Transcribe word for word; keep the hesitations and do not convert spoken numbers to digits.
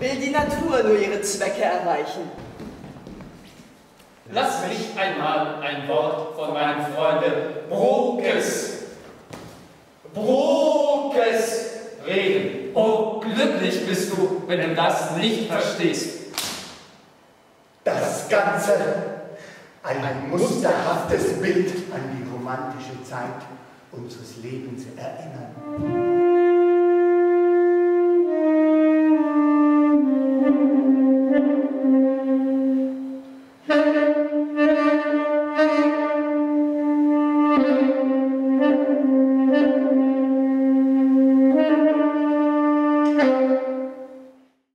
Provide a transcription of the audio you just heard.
will die Natur nur ihre Zwecke erreichen. Lass mich einmal ein Wort von meinem Freunde Brokes, Brokes reden. Oh, glücklich bist du, wenn du das nicht verstehst. Das Ganze ein musterhaftes Bild an die romantische Zeit unseres Lebens erinnern.